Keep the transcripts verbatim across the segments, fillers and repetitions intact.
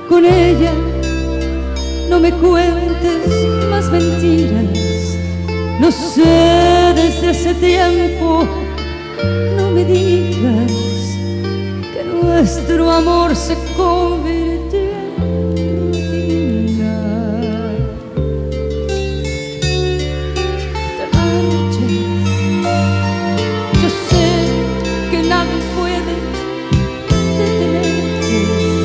con ella. No me cuentes más mentiras, no sé desde hace tiempo. No me digas que nuestro amor se convirtió en rutina. Te marchas, yo sé que nada puede detenerte.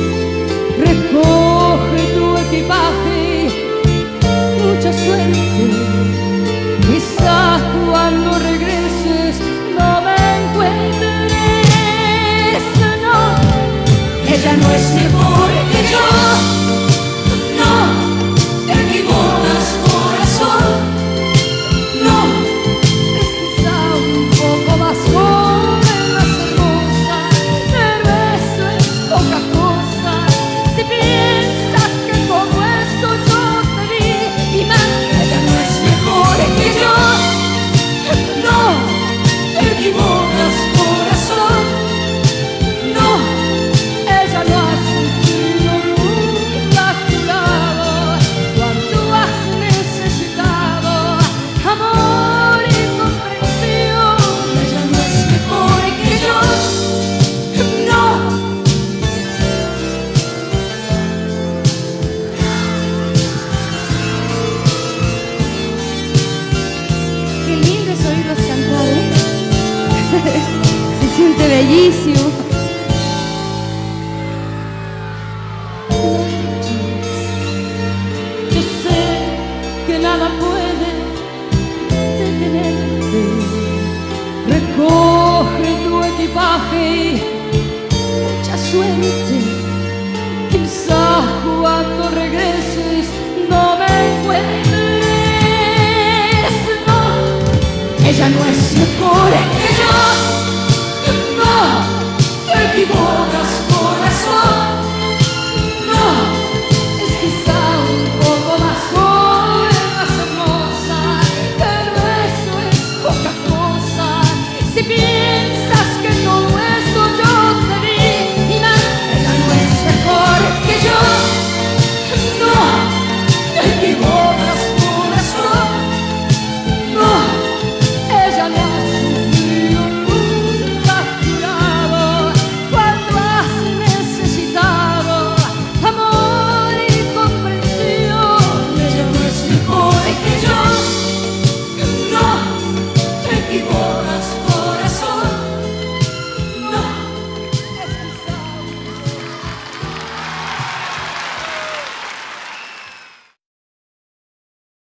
Recoge tu equipaje, mucha suerte. Quizás cuando regreses no me encuentres. No, ella no es mejor que yo. No, te equivocas, corazón. No, es quizá un poco más joven, más hermosa, pero eso es poca cosa. Si piensas que como eso yo te vi y más, ella no es mejor que yo. No, te equivocas, corazón. No, ella no ha sufrido nunca a tu lado cuando has necesitado amor y comprensión. Ella no es mejor que yo. No. Qué lindo es oírlos cantar, ¿eh? Se siente bellísimo. Yo sé que nada puede detenerte. Recoge tu equipaje y mucha suerte. Quizás cuando regreses no me encuentres. No, ella no es mejor que yo. No, te equivocas.